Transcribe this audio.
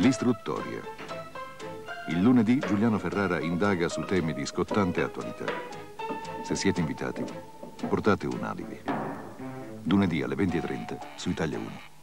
L'istruttoria. Il lunedì Giuliano Ferrara indaga su temi di scottante attualità. Se siete invitati, portate un alibi. Lunedì alle 20:30 su Italia 1.